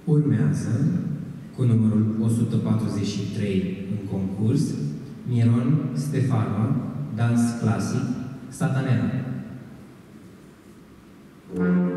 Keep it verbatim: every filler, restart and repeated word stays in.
Urmează, cu numărul o sută patruzeci și trei în concurs, Miron Stefano, dans clasic, Satanena.